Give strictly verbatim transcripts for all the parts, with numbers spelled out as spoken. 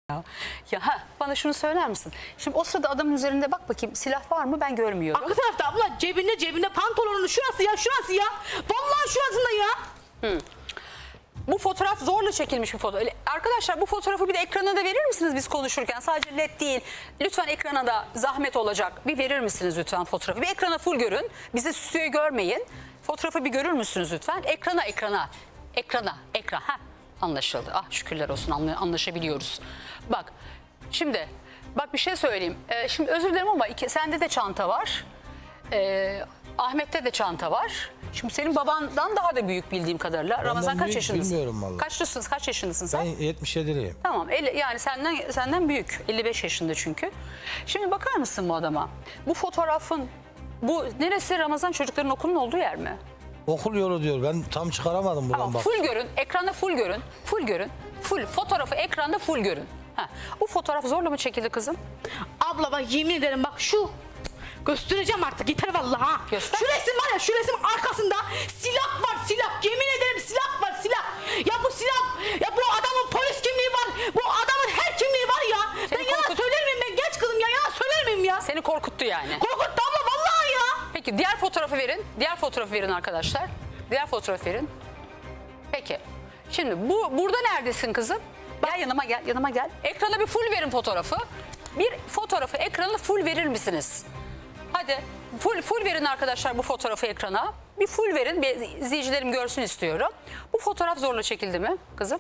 Ya, ya ha, bana şunu söyler misin? Şimdi o sırada adamın üzerinde bak bakayım silah var mı, ben görmüyorum. Arka tarafta abla, cebinde cebinde pantolonun şurası ya, şurası ya. Vallahi şurasında ya. Hı. Bu fotoğraf zorla çekilmiş bir fotoğraf. Arkadaşlar bu fotoğrafı bir de ekrana da verir misiniz biz konuşurken? Sadece led değil. Lütfen ekrana da zahmet olacak. Bir verir misiniz lütfen fotoğrafı? Bir ekrana full görün. Bizi stüdyoyu görmeyin. Fotoğrafı bir görür müsünüz lütfen? Ekrana ekrana. Ekrana. Ekran. Ha, anlaşıldı. Ah şükürler olsun, anlaşabiliyoruz. Bak şimdi bak bir şey söyleyeyim. Ee, şimdi özür dilerim ama iki, sende de çanta var. Ee, Ahmet'te de çanta var. Şimdi senin babandan daha da büyük bildiğim kadarıyla. Benden Ramazan kaç büyük yaşındasın? bilmiyorum vallahi. Kaçlısın? Kaç yaşındasın sen? Ben yetmiş yediliyim. Tamam. elli, yani senden senden büyük. elli beş yaşında çünkü. Şimdi bakar mısın bu adama? Bu fotoğrafın bu neresi? Ramazan çocukların okulun olduğu yer mi? Okul yolu diyor. Ben tam çıkaramadım buradan Tamam. bak. Full görün. Ekranda full görün. Full görün. Full fotoğrafı ekranda full görün. Ha. Bu fotoğraf zorla mı çekildi kızım? Abla bak yemin ederim bak şu. Göstereceğim artık, yeter vallahi ha. Göster. Şu resim var ya, şu resim arkasında silah var, silah. Yemin ederim silah var, silah. Ya bu silah, ya bu adamın polis kimliği var. Bu adamın her kimliği var ya. Seni ben yalan korkut- söyler miyim ben genç kızım ya, yalan söyler miyim ya? Seni korkuttu yani. Korkuttu abla vallahi ya. Peki diğer fotoğrafı verin. Diğer fotoğrafı verin arkadaşlar. Diğer fotoğrafı verin. Peki. Şimdi bu burada neredesin kızım? Gel yanıma gel, yanıma gel. Ekrana bir full verin fotoğrafı. Bir fotoğrafı ekrana full verir misiniz? Hadi full full verin arkadaşlar bu fotoğrafı ekrana. Bir full verin, bir izleyicilerim görsün istiyorum. Bu fotoğraf zorla çekildi mi kızım?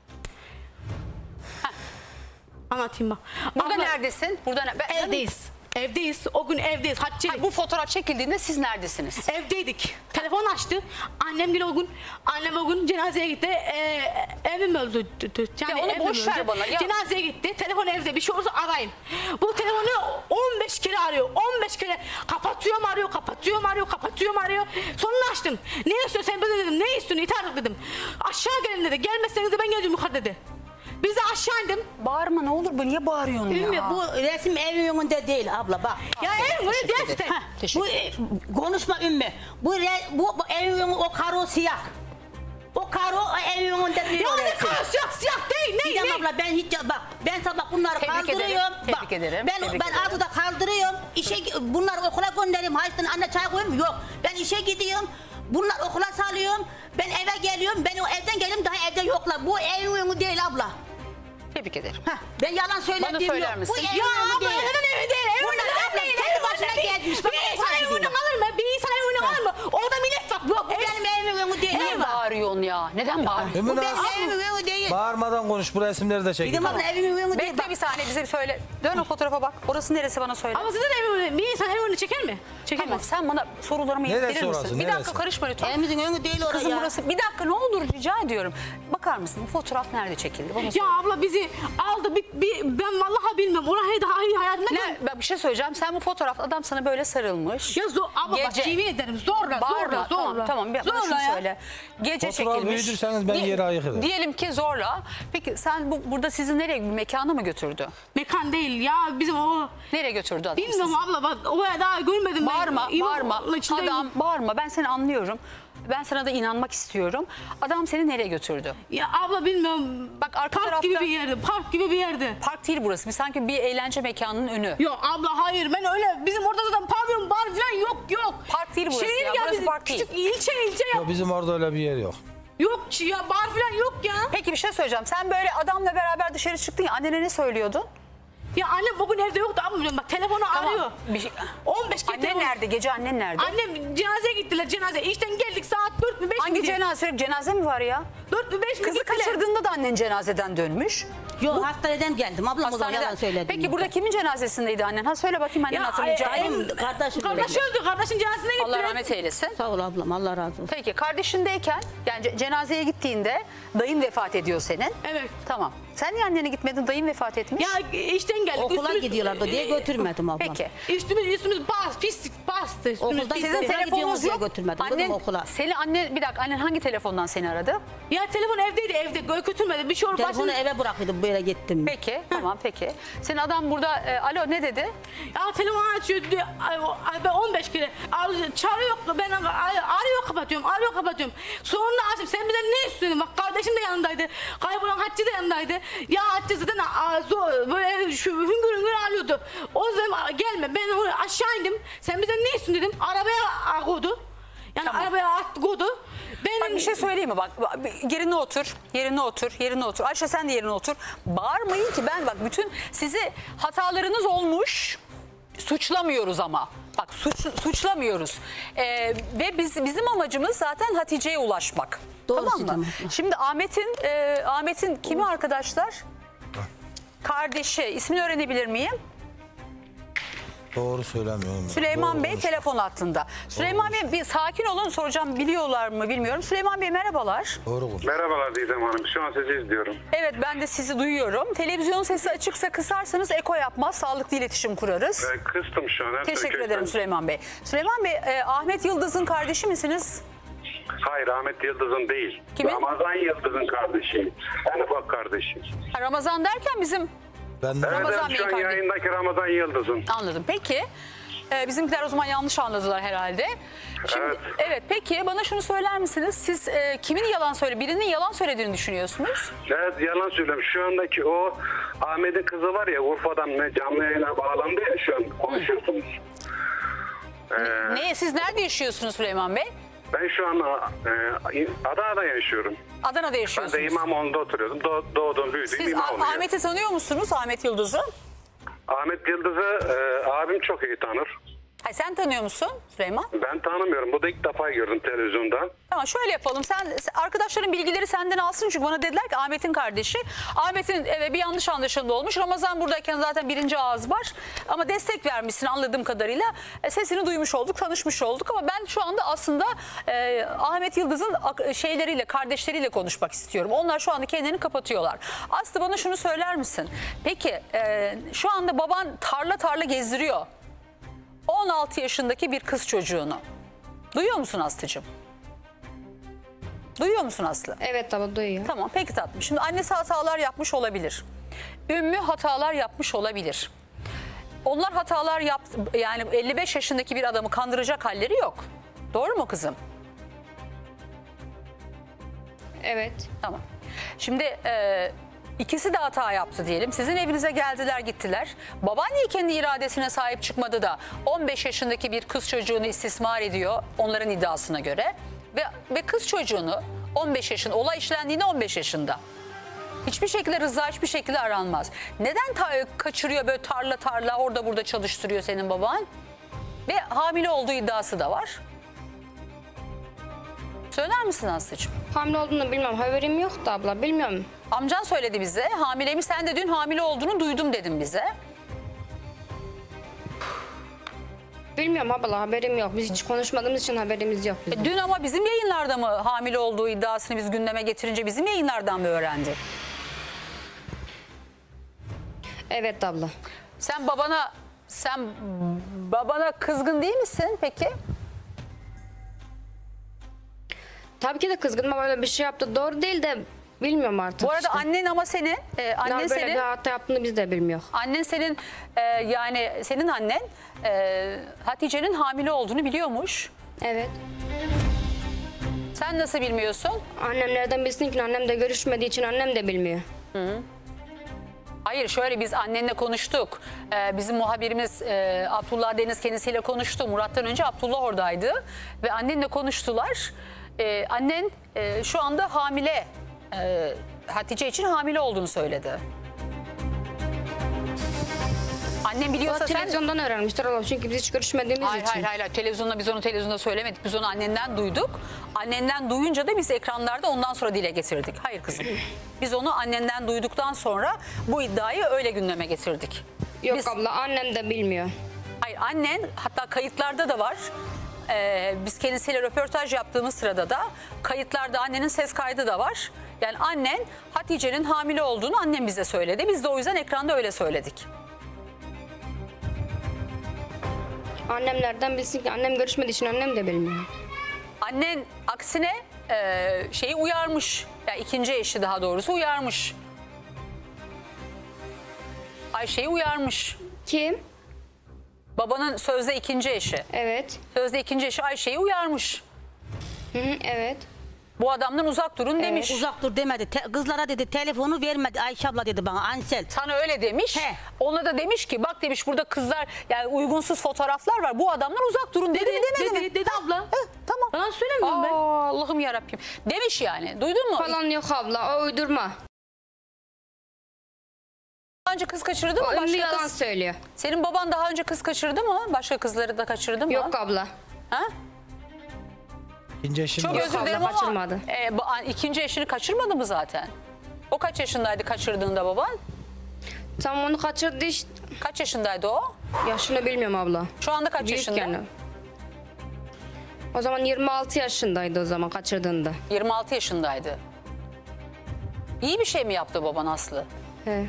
Anlatayım bak. Burada Abla, neredesin? Burada ne- ben- evdeyiz. Evdeyiz. O gün evdeyiz. Hatice. Hayır, bu fotoğraf çekildiğinde siz neredesiniz? Evdeydik. Telefon açtı. Annem gün o gün, annem o gün cenazeye gitti. Ee, evim öldü. Yani Ya onu evim boş ver öldü. bana, ya. Cenazeye gitti. Telefon evde. Bir şey olursa arayın. Bu telefonu on beş kere arıyor. on beş kere kapatıyorum arıyor, kapatıyorum arıyor, kapatıyorum arıyor. Sonunu açtım. Ne istiyorsun sen dedim. Ne istiyorsun? İt artık dedim. Aşağı gelin dedi. Gelmezseniz de ben geleceğim yukarı dedi. Biz de aşağı indim. Bağırma ne olur, bu niye bağırıyorsun Ümmü ya? bu resim evin önünde değil abla bak. Ya evim öyle Teşekkür değil. ederim. Ha, Teşekkür Bu e, konuşma Ümmü. Bu, re, bu, bu evin önü- o karo siyah. O karo o evin önünde değil. Ya o ne resim. kadar siyah siyah değil. Ne Didem ne? abla ben hiç bak ben sabah bunları Tebrik kaldırıyorum. ederim, Bak, tebrik ederim, Ben tebrik ben ederim. altıda kaldırıyorum. İşe bunları okula göndereyim. Hayatın anne çay koyayım. Yok. Ben işe gidiyorum. Bunlar okula salıyorum. Ben eve geliyorum. Ben o evden geliyorum daha evde yoklar. Bu evin önü değil abla. Tebrik ederim. Heh, ben yalan söylediğim Bana söyler yok. misin? Bu evin Ya önü abla değil. neden evi değil? Evi Bunlar neden abla değil? kendi Evi başına neden değil? gelmiş. Bir Bak, insan fark evine ediyor. kalır mı? Bir insan evine kalır mı? Orada millet var. Yok bu benim evimin önü değil. Niye abla. bağırıyorsun ya? Neden bağırıyorsun? Bu Emine benim az- evimin önü değil. Bağırmadan konuş, bu resimleri de çekin. Didem abla evimin önü değil. Bekle bir saniye, bize bir söyle. Dön o fotoğrafa bak. Orası neresi bana söyle. Ama sizin evi önüne, bir insan evi önüne çeker mi? Çekemez. Tamam, sen bana sorularımı Neresi verir misin? orası, Bir dakika neresi? karışma lütfen. Evimizin önü değil orası Kızım ya. burası. Bir dakika ne olur rica ediyorum. Bakar mısın? Bu fotoğraf nerede çekildi? Bana söyle. Ya abla bizi aldı. Bir, bir, ben vallahi bilmiyorum. Orayı daha iyi hayatımda Ne? Ben bir şey söyleyeceğim. Sen bu fotoğrafta adam sana böyle sarılmış. Ya zor, abla bak Gece. yemin ederim zorla Bağırma. zorla zorla. Tamam tamam. Bir- bana Zorla şunu ya. söyle. Gece Fotoğrafı çekilmiş. büyütürseniz ben yere ayak ederim. Diyelim ki zorla. Peki sen bu, burada sizi nereye, bir mekana mı götürdü? Mekan değil ya bizim o. Nereye götürdü adam Bilmiyorum sizi? abla bak oraya daha görmedim ben. Bağırma, İmam- bağırma. Allah içinde- Adam bağırma. Ben seni anlıyorum. Ben sana da inanmak istiyorum. Adam seni nereye götürdü? Ya abla bilmiyorum. Bak arka park tarafta- gibi bir yerde. Park gibi bir yerde. Park değil burası. Bir sanki bir eğlence mekanının önü. Yok abla hayır ben öyle bizim orada zaten pavyon bar falan yok yok. Park değil burası ya, burası bizim park değil. küçük ilçe ilçe ya. Yok, bizim orada öyle bir yer yok. Yok ya bar falan yok ya. Peki bir şey söyleyeceğim. Sen böyle adamla beraber dışarı çıktın ya. Annene ne söylüyordun? Ya annem bugün evde yoktu abla biliyorum bak telefonu arıyor. Bir şey- on beş kere Annen telefon- nerede? Gece annen nerede? Annem cenazeye gittiler cenaze. İşten geldik saat dört mü beş mi? Hangi diye. cenaze? Cenaze mi var ya? dört mü beş mi Kızı gittiler. kaçırdığında da annen cenazeden dönmüş. Yok hastaneden geldim. Ablam o zaman Hastaneden. yalan söyledim. Peki burada kimin cenazesindeydi annen? Ha söyle bakayım annen Ya, hatırlayacak. ay- ay- Benim kardeşim. Kardeş öldü. Kardeşin cenazesine gittiler. Allah rahmet eylesin. Sağ ol ablam Allah razı olsun. Peki kardeşindeyken yani ce- cenazeye gittiğinde dayın vefat ediyor senin. Evet. Tamam. Sen niye annene gitmedin? Dayın vefat etmiş. Ya işten geldik. Okula üstümüz- gidiyorlardı diye götürmedim ablam. Peki. Üstümüz üstümüz bas pislik bastı. Üstümüz Okulda pislik. Sizin Okula telefonunuz gidiyorsunuz diye yok. götürmedim kızım Annen, okula. Seni annen bir dakika annen hangi telefondan seni aradı? Ya telefon evdeydi evde gö- götürmedi. Bir şey olur. Telefonu başını- eve bırakıyordum böyle gittim. Peki tamam peki. Senin adam burada e, alo ne dedi? Ya telefonu açıyor diyor. Ay, ay, ben on beş kere al- çağırıyor. Ben ay, arıyor kapatıyorum. Arıyor kapatıyorum. Sonra açtım. Sen bizden ne istiyorsun? Bak kardeşim de yanındaydı. Kaybolan Hatice de yanındaydı. Ya Hatice zaten aa, zor, böyle şu hüngür hüngür ağlıyordu. O zaman gelme ben onu aşağı indim. Sen bize ne istiyorsun dedim. Arabaya koydu. Yani Tamam. arabaya attı koydu. Benim... Bak bir şey söyleyeyim mi? Bak bak, yerine otur, yerine otur, yerine otur. Ayşe sen de yerine otur. Bağırmayın ki ben bak bütün sizi hatalarınız olmuş. Suçlamıyoruz ama. Bak suç, suçlamıyoruz. Ee, ve biz bizim amacımız zaten Hatice'ye ulaşmak. Doğrusu, tamam mı? tamam. Şimdi Ahmet'in e, Ahmet'in kimi arkadaşlar? Kardeşi. İsmini öğrenebilir miyim? Doğru söylemiyorum. Süleyman Doğru Bey konuş. telefon hattında. Süleyman Bey bir sakin olun, soracağım, biliyorlar mı bilmiyorum. Süleyman Bey merhabalar. Doğru konuş. Merhabalar Didem Hanım. Şu an sizi izliyorum. Evet ben de sizi duyuyorum. Televizyon sesi açıksa kısarsanız eko yapmaz. Sağlıklı iletişim kurarız. Ee, kıstım şu an. Her Teşekkür türlü ederim kökten- Süleyman Bey. Süleyman Bey e, Ahmet Yıldız'ın kardeşi misiniz? Hayır, Ahmet Yıldız'ın değil. Kimin? Ramazan Yıldız'ın kardeşi. En ufak kardeşi. Ha, Ramazan derken bizim Ben de Evet, Ramazan evet, şu an Bey'in kardeşi. yayındaki Ramazan Yıldız'ın. Anladım. Peki e, bizimkiler o zaman yanlış anladılar herhalde. Şimdi, evet. Evet. Peki bana şunu söyler misiniz? Siz e, kimin yalan söyle, birinin yalan söylediğini düşünüyorsunuz? Evet, yalan söylüyorum. Şu andaki o Ahmet'in kızı var ya, Urfa'dan ne canlı yayına bağlandı ya, şu an konuşuyorsunuz. Ee, Ne? Siz nerede yaşıyorsunuz Süleyman Bey? ben şu an e, Adana'da yaşıyorum. Adana'da Ben de yaşıyorsunuz. İmamoğlu'nda oturuyordum. Do doğdum, büyüdüm Siz İmamoğlu'ya. Ah- Ahmet'i tanıyor musunuz? Ahmet Yıldız'ı? Ahmet Yıldız'ı e, abim çok iyi tanır. Hayır, sen tanıyor musun Süleyman? Ben tanımıyorum. Bu da ilk defa gördüm televizyonda. Tamam şöyle yapalım. Sen arkadaşların bilgileri senden alsın çünkü bana dediler ki Ahmet'in kardeşi. Ahmet'in evet bir yanlış anlaşılma olmuş. Ramazan buradayken zaten birinci ağız var. Ama destek vermişsin anladığım kadarıyla. E, sesini duymuş olduk, tanışmış olduk ama ben şu anda aslında e, Ahmet Yıldız'ın ak- şeyleriyle, kardeşleriyle konuşmak istiyorum. Onlar şu anda kendilerini kapatıyorlar. Aslı bana şunu söyler misin? Peki e, şu anda baban tarla tarla gezdiriyor. on altı yaşındaki bir kız çocuğunu. Duyuyor musun Aslı'cığım? Duyuyor musun Aslı? Evet abla duyuyor. Tamam peki tatlım. Şimdi annesi hatalar yapmış olabilir. Ümmü hatalar yapmış olabilir. Onlar hatalar yaptı. Yani elli beş yaşındaki bir adamı kandıracak halleri yok. Doğru mu kızım? Evet. Tamam. Şimdi e, ikisi de hata yaptı diyelim. Sizin evinize geldiler gittiler. Baban niye kendi iradesine sahip çıkmadı da on beş yaşındaki bir kız çocuğunu istismar ediyor onların iddiasına göre. Ve, ve kız çocuğunu on beş yaşında, olay işlendiğinde on beş yaşında. Hiçbir şekilde rıza hiçbir şekilde aranmaz. Neden ta- kaçırıyor böyle tarla tarla orada burada çalıştırıyor senin baban? Ve hamile olduğu iddiası da var. Söyler misin Aslı'cığım? Hamile olduğunu bilmem. Haberim yok da abla. Bilmiyorum. Amcan söyledi bize. Hamileymiş. Sen de dün hamile olduğunu duydum dedim bize. Bilmiyorum abla. Haberim yok. Biz hiç konuşmadığımız için haberimiz yok bizim. E, dün ama bizim yayınlarda mı hamile olduğu iddiasını biz gündeme getirince bizim yayınlardan mı öğrendi? Evet abla. Sen babana sen babana kızgın değil misin peki? Tabii ki de kızgınım ama böyle bir şey yaptı. Doğru değil de bilmiyorum artık. Bu arada işte. annen ama senin e, annen Daha böyle senin bir hata yaptığını biz de bilmiyor. annen senin e, yani senin annen e, Hatice'nin hamile olduğunu biliyormuş. Evet. Sen nasıl bilmiyorsun? Annem nereden bilsin ki? Annem de görüşmediği için annem de bilmiyor. Hayır şöyle biz annenle konuştuk. Ee, bizim muhabirimiz e, Abdullah Deniz kendisiyle konuştu. Murat'tan önce Abdullah oradaydı. Ve annenle konuştular. Ee, annen e, şu anda hamile. E, Hatice için hamile olduğunu söyledi. Annem O biliyorsa sen... televizyondan öğrenmiştir abla. Çünkü biz hiç görüşmediğimiz Hayır, için. hayır hayır hayır televizyonda biz onu televizyonda söylemedik. Biz onu annenden duyduk. Annenden duyunca da biz ekranlarda ondan sonra dile getirdik. Hayır kızım. Biz onu annenden duyduktan sonra bu iddiayı öyle gündeme getirdik. Yok Biz- abla annem de bilmiyor. Hayır annen hatta kayıtlarda da var. Ee, biz kendisiyle röportaj yaptığımız sırada da kayıtlarda annenin ses kaydı da var. Yani annen Hatice'nin hamile olduğunu annem bize söyledi. Biz de o yüzden ekranda öyle söyledik. Annem nereden bilsin ki? Annem görüşmediği için annem de bilmiyor. Annen aksine e, şeyi uyarmış. Yani ikinci eşi daha doğrusu uyarmış. Ayşe'yi uyarmış. Kim? Babanın sözde ikinci eşi. Evet. Sözde ikinci eşi Ayşe'yi uyarmış. Hı hı, evet. Bu adamdan uzak durun demiş. Uzak dur demedi. Te- kızlara dedi telefonu vermedi. Ayşe abla dedi bana. Ansel. Sana öyle demiş. He. Ona da demiş ki bak demiş burada kızlar yani uygunsuz fotoğraflar var. Bu adamdan uzak durun dedi, mi demedi mi? Dedi, dedi abla. Heh, tamam. Bana söylemiyorum ben. Aa, Allah'ım yarabbim. Demiş yani. Duydun mu? Falan yok abla, o uydurma. Daha önce kız kaçırdı mı? O ünlü Başka yalan kız... söylüyor. Senin baban daha önce kız kaçırdı mı? Başka kızları da kaçırdı mı? Yok abla. Ha? İkinci eşim Çok var. özür abla, dilerim ama kaçırmadı. e, bu- ikinci eşini kaçırmadı mı zaten? O kaç yaşındaydı kaçırdığında baban? Tam onu kaçırdı işte. Kaç yaşındaydı o? Yaşını bilmiyorum abla. Şu anda kaç yaşında? Büyükken. O zaman yirmi altı yaşındaydı o zaman kaçırdığında. yirmi altı yaşındaydı. İyi bir şey mi yaptı baban Aslı? He.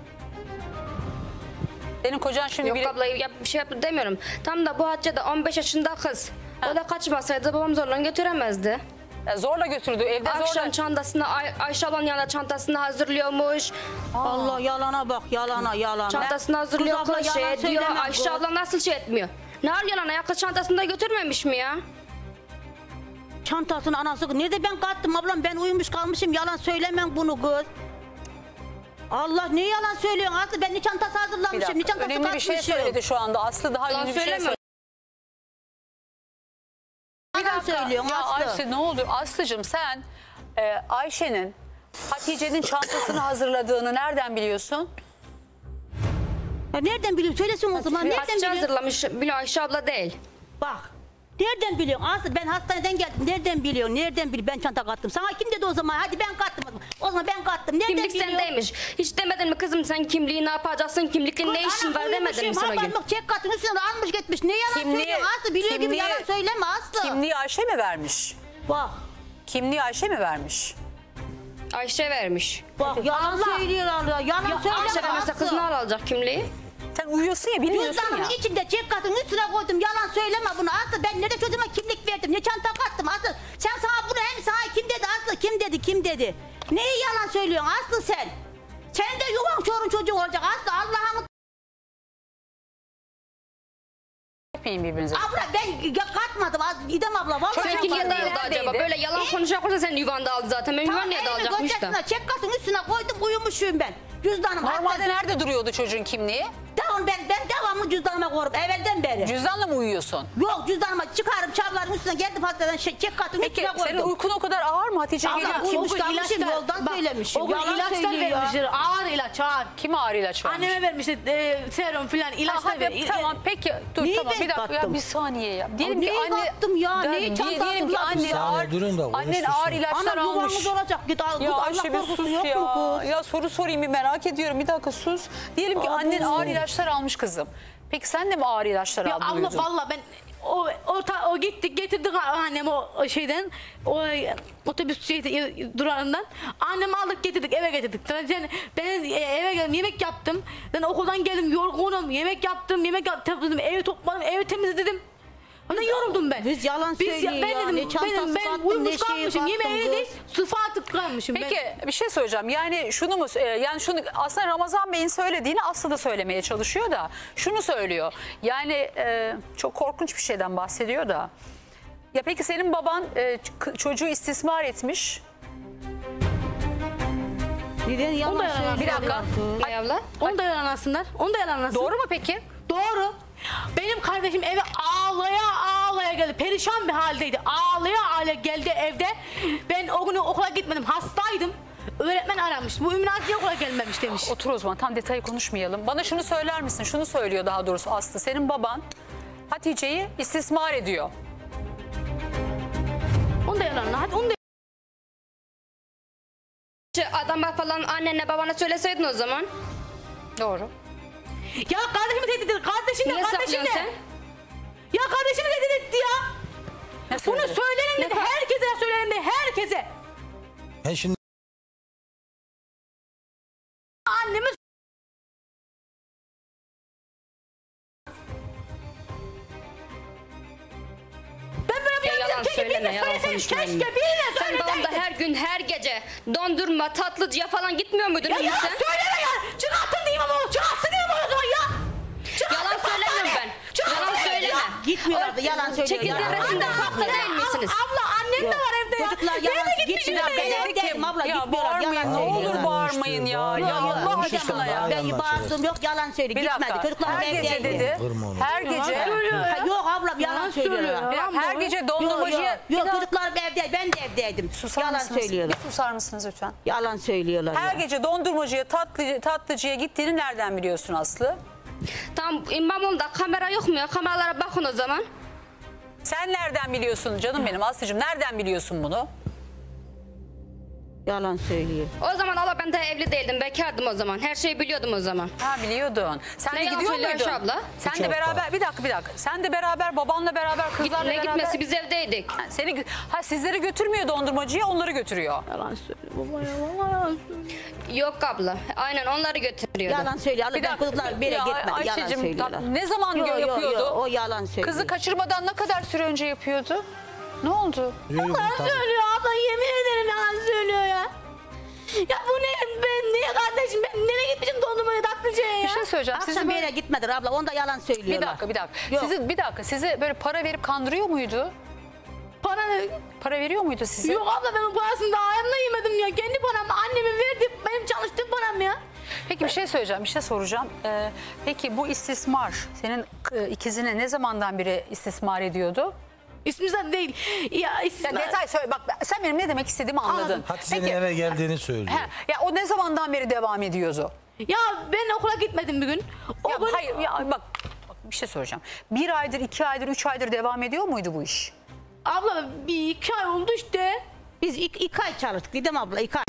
Senin kocan şimdi Yok biri... abla yap, bir şey yaptı demiyorum. Tam da bu Hatice de on beş yaşında kız. O da kaçmasaydı babam zorla götüremezdi. Ya zorla götürdü evde Akşam zorla. çantasını Ay Ayşe ablanın yanında çantasını hazırlıyormuş. Allah yalana bak yalana yalana. Çantasını hazırlıyor Kız abla kız şey yalan diyor. söyleme Ayşe kız. abla nasıl şey etmiyor? Ne arıyor lan? Ayak kız çantasını da götürmemiş mi ya? Çantasını anası. Nerede ben kattım ablam ben uyumuş kalmışım yalan söylemem bunu kız. Allah ne yalan söylüyorsun Aslı ben ne çantası Bir hazırlamışım ne dakika. çantası Önemli bir şey katmışım. söyledi şu anda. Aslı daha Yalan önemli bir şey söyleme. söyledi. Yalan söylüyorsun Ya Aslı. Ayşe ne olur Aslı'cığım sen e, Ayşe'nin Hatice'nin çantasını hazırladığını nereden biliyorsun? Ya nereden biliyorsun söylesin o zaman nereden Hatice biliyorsun? hazırlamış. Biliyor Ayşe abla değil. Bak. Nereden biliyorsun? Aslı ben hastaneden geldim. Nereden biliyorsun? Nereden biliyorsun? Ben çanta kattım. Sana kim dedi o zaman? Hadi ben kattım. o zaman. O zaman ben kattım. Nereden Kimlik biliyorsun? sendeymiş. Hiç demedin mi kızım sen kimliği ne yapacaksın? Kimlikle ne işin var demedin mi sana gün? Bak çek kattın üstüne almış gitmiş. Ne yalan Kimliği- söylüyorsun Aslı? Biliyor gibi kimliği- yalan söyleme Aslı. Kimliği Ayşe mi vermiş? Bak. Kimliği Ayşe mi vermiş? Ayşe vermiş. Bak yalan söylüyor Allah. Yalan Ayşe söyleme vermezse kız ne Aslı. alacak kimliği? Sen uyuyorsun ya bilmiyorsun ya. Cüzdanımın içinde çek kattın üstüne koydum. Yalan söyleme bunu Aslı. Ben ne de çocuğuma kimlik verdim. Ne çanta kattım Aslı. Sen sana bunu hem sana kim dedi Aslı? Kim dedi? Kim dedi? Neyi yalan söylüyorsun Aslı sen? Sen de yuvan çorun çocuğun olacak Aslı. Allah'ın Yapmayın birbirinize. abla ben ya katmadım. İdem abla vallahi. Çocuk Belki niye var, dağıldı neredeydi? acaba? Böyle yalan E? konuşacak olsa senin yuvan dağıldı zaten. Benim yuvan niye dağılacakmış da? göstersinler. Çek katın üstüne koydum uyumuşum ben. Cüzdanım. Normalde hatta- nerede duruyordu çocuğun kimliği? Tamam ben, ben devamlı cüzdanıma koyurum evvelden beri. Cüzdanla mı uyuyorsun? Yok cüzdanıma çıkarım çavların üstüne geldim hastadan şey, çek katın Peki üstüne koydum. senin uykun o kadar ağır mı Hatice? Abla, Geliyor. uyumuş O gün kalmışım, ilaçlar- yoldan bak, söylemişim. O gün Yalan ilaçlar söylüyor ya. vermişler. Ağır ilaç ağır. Kime ağır ilaç vermiş? Anneme vermişti e, serum filan Ha, ilaçlar hadi, ver. tamam peki dur Neyi tamam ben bir dakika ya kattım? bir saniye ya. Diyelim Aa, ki neyi anne kattım ya? Dön- Neyi di- çanta diyelim ki hazırladım? annen Bir saniye ağır durun da annen konuştursun. ağır ilaçlar Anam almış. yuvanız olacak. Git al, Ya Allah Ayşe bir korusun sus yok ya. mu kız? Ya soru sorayım bir merak ediyorum. Bir dakika sus. Diyelim ki Aa, annen bu- ağır ilaçlar almış kızım. Peki sen de mi ağır ilaçlar Ya aldın? abla uyudun? valla ben o o, ta, o gittik getirdik annem o, o şeyden o e, otobüs şey, e, durağından annemi aldık getirdik eve getirdik. Yani ben e, eve geldim yemek yaptım. Ben okuldan geldim yorgunum yemek yaptım yemek yaptım evi topladım evi temizledim. Ondan yoruldum ben. Biz yalan söylüyor ben ya. dedim, Ne çantası benim, ben kattın, uyumuş ne şeyi kalmışım yemeğe kattın değil kız. sıfa atıp kalmışım ben. Peki bir şey söyleyeceğim. Yani şunu mu e, yani şunu aslında Ramazan Bey'in söylediğini Aslı da söylemeye çalışıyor da şunu söylüyor. Yani e, çok korkunç bir şeyden bahsediyor da. Ya peki senin baban e, k- çocuğu istismar etmiş. Neden yalan O da yalan söylüyor? Bir dakika. kız? Ay abla. Onu da yalanlasınlar. Onu da yalanlasın. Doğru mu peki? Doğru. Benim kardeşim eve ağlaya ağlaya geldi. Perişan bir haldeydi. Ağlaya ağlaya geldi evde. Ben o günü okula gitmedim. Hastaydım. Öğretmen aramış. Bu Ümran niye okula gelmemiş demiş. Otur o zaman tam detayı konuşmayalım. Bana şunu söyler misin? Şunu söylüyor daha doğrusu Aslı. Senin baban Hatice'yi istismar ediyor. Onu da yalanla. Hadi onu da Adama falan annene babana söyleseydin o zaman. Doğru. Ya kardeşimi tehdit etti. Kardeşin Niye de kardeşin saklıyorsun de. sen? Ya kardeşimi tehdit etti ya. Ne Bunu söyledi? söylenin dedi. Herkese söylenin dedi. Herkese. Ben şimdi Annemi Ben böyle bir Ya yalan keşke söyleme, birine yalan söyleseydin. konuşmayın. Keşke birine Sen babamda söyleseydin. her gün her gece dondurma tatlıcıya falan gitmiyor muydun? Ya Hulusi? yalan söyleme ya. Çıkarttın diyeyim ama o. Çıkartsın diyeyim o zaman ya. Çıkartsın Yalan söylemiyorum pastane. ben. Çıkartsın Yalan diyeyim söyleme. ya. Gitmiyorlardı yalan söylüyor. Çekildiğin ya. resimde Anne, hafta değil misiniz? Abla annem de var evde ya. Çocuklar yalan Nerede Bir dakika Ben dedi ki evdeydim abla, ya gitmiyorlar, bağırmayın yalan ne olur söylüyorlar. bağırmayın ya. Bağırmayın. Ya Bağırmayın. Allah Bağırmayın. aşkına ya. Bağırmayın. Ben bağırdım yok yalan söyle Bir gitmedi. dakika. Çocuklar Her gece evdeydi. dedi. Kırma onu. Her gece. söylüyor Ha, ya. yok ablam yalan Yalan söylüyorlar. söylüyor. Bir dakika, her Yalan gece Yok dondurmacıya... yok, Bir yok dakika, çocuklar evde ben de evdeydim. susar Yalan mısınız? söylüyorlar. Bir susar mısınız lütfen? Yalan söylüyorlar. Her ya. gece dondurmacıya tatlı, tatlıcıya gittiğini nereden biliyorsun Aslı? Tam İmamoğlu'nda kamera yok mu ya? Kameralara bakın o zaman. Sen nereden biliyorsun canım benim Aslı'cığım? Nereden biliyorsun bunu? Yalan söylüyor. O zaman Allah ben de evli değildim. Bekardım o zaman. Her şeyi biliyordum o zaman. Ha biliyordun. Sen Ne de yalan gidiyor söylüyor muydun? Ayşe abla? Sen Üç de hafta. beraber bir dakika bir dakika. Sen de beraber babanla beraber kızlarla Ne beraber. gitmesi biz evdeydik. Ha, Seni gö- ha sizleri götürmüyor dondurmacıya onları götürüyor. Yalan söylüyor baba ya. Vallahi yalan söylüyor. Yok abla. Aynen onları götürüyordu. Yalan söylüyor. Bir Ben dakika. çocuklar bir yere Ya gitmedi. Yalan Ayşe'cim, söylüyorlar. ta- ne zaman Yok, gö- yok, yapıyordu? yok, o yalan söylüyor. Kızı kaçırmadan ne kadar süre önce yapıyordu? Ne oldu? Yürü, Yalan tamam. söylüyor abla yemin ederim yalan söylüyor ya. Ya bu ne ben niye kardeşim ben nereye gitmişim dondurmaya tatlıcıya ya. Bir şey söyleyeceğim. Akşam Sizi bir yere böyle... gitmediler abla. Onda yalan Bir söylüyorlar. dakika bir dakika. Yok. Sizi bir dakika. Sizi böyle para verip kandırıyor muydu? Para Para veriyor muydu size? yok abla ben o parasını daha ayağımla yemedim ya. Kendi param annemin verdi benim çalıştığım param ya. Peki bir şey söyleyeceğim, bir şey soracağım. Ee, peki bu istismar senin e, ikizine ne zamandan beri istismar ediyordu? İsmimizden değil. Ya Ya ismi. detay söyle bak sen benim ne demek istediğimi anladın. Hatice'nin Peki, eve geldiğini söylüyor. he, ya o ne zamandan beri devam ediyordu? Ya ben okula gitmedim bir gün. O Ya gün hayır ya bak, bak bir şey soracağım. Bir aydır, iki aydır, üç aydır devam ediyor muydu bu iş? abla bir iki ay oldu işte. Biz iki, iki ay çalıştık. Dedim abla iki ay.